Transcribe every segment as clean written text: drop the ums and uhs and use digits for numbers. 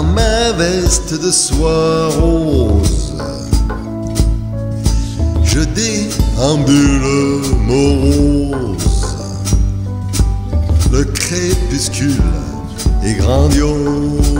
dans ma veste de soie rose. Je déambule morose. Le crépuscule est grandiose.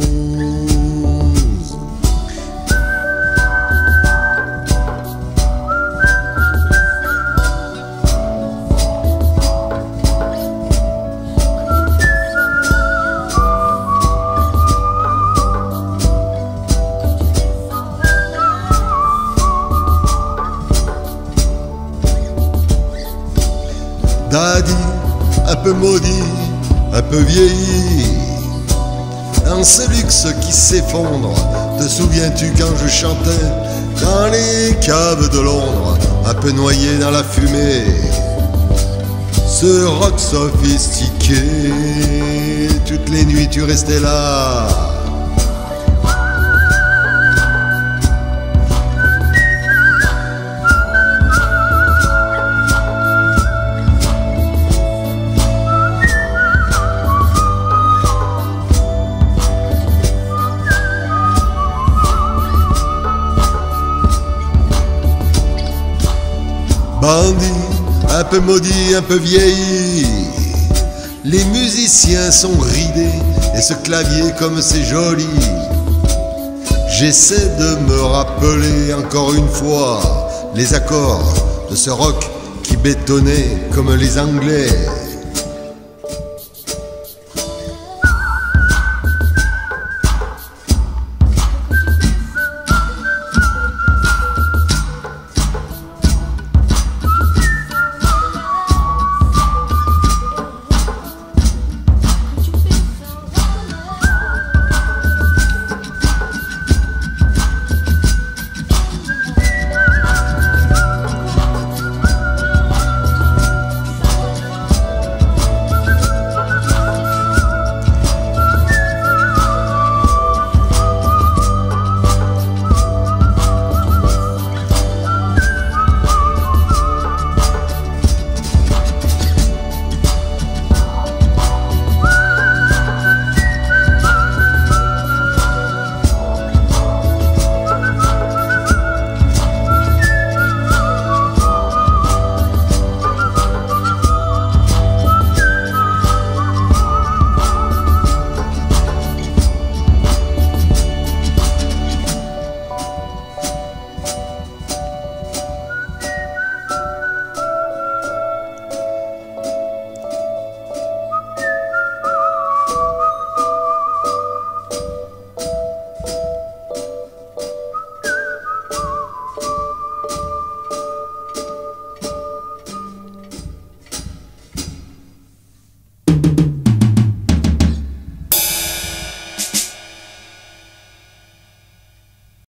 Daddy, un peu maudit, un peu vieilli, dans ce luxe qui s'effondre. Te souviens-tu quand je chantais dans les caves de Londres, un peu noyé dans la fumée? Ce rock sophistiqué, toutes les nuits tu restais là. Bandit, un peu maudit, un peu vieilli, les musiciens sont ridés et ce clavier comme c'est joli. J'essaie de me rappeler encore une fois les accords de ce rock qui bétonnait comme les Anglais.